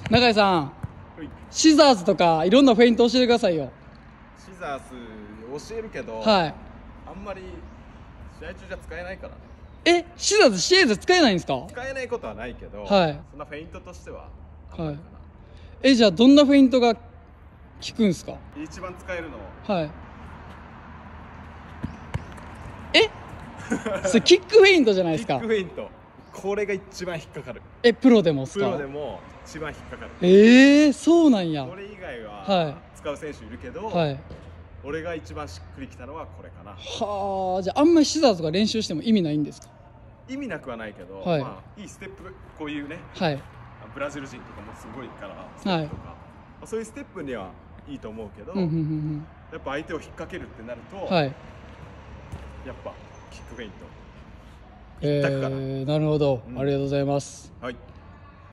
永井さん、 はい、 シザーズとかいろんなフェイント教えてくださいよ。 シザース教えるけど、 はい。 あんまり試合中じゃ使えないからね。 シザーズ試合で使えないんですか？ 使えないことはないけど、 はい。 そんなフェイントとしてはあんまりかはい。じゃあどんなフェイントが効くんですか？ な。一番使えるのはい。それキックフェイントじゃないでキすか。 ックフェイント、これが一番引っかかる。 プロでもですプか？ ロでも一番引っかかる。 そうなんや。 これ以外はは使う選手いるけど、 はい。 俺が一番しっくりきたのはこれかな。 はあ、じゃああんまりシザーズとか練習しても意味ないんですか？ 意味なくはないけど、 はいまあいいステップ、こういうね、 はいブラジル人とかもすごいからステップとか、まあそういうステップにはいいと思うけど、 うんうんうんやっぱ相手を引っ掛けるってなると、 うん。はい。 やっぱキックフェイント一択かな。 なるほど、 うんありがとうございます。 はい。